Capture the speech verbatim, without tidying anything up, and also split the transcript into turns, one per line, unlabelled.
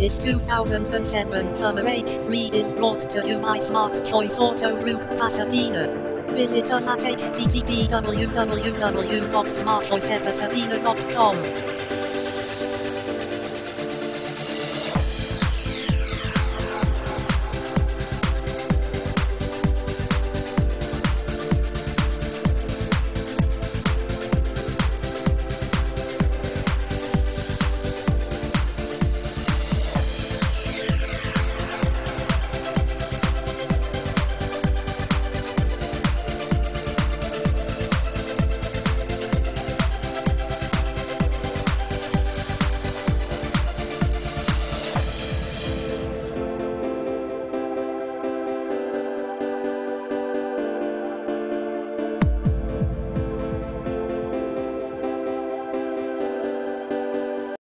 this two thousand seven Hummer H three is brought to you by Smart Choice Auto Group Pasadena. Visit us at h t t p w w w dot smart choice pasadena dot com.